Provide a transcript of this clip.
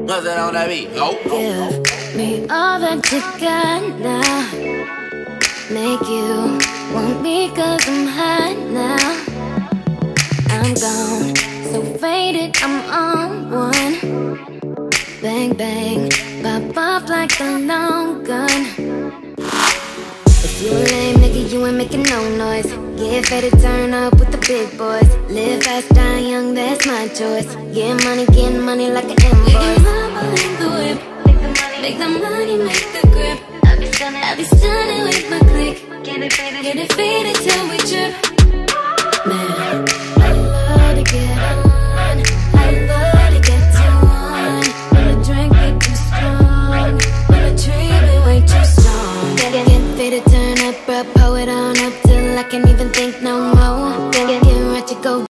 What's that on that beat? Go. Give me all that you got now. Make you want me cause I'm hot now. I'm gone, so faded, I'm on one. Bang bang, pop off like a long gun. If you a lame nigga, you ain't making no noise. Get fed to turn up with the big boys. Live fast, die young, that's my choice. Get money like an invoice. Make the whip, make the money, make the grip. I be stunning with my click. Get it faded till we trip. Man, I love to get on, I love to get to one. When the drink be too strong, when the tree be way too strong. Get faded, turn up, bro, pull it on up till I can't even think no more. Get right to go.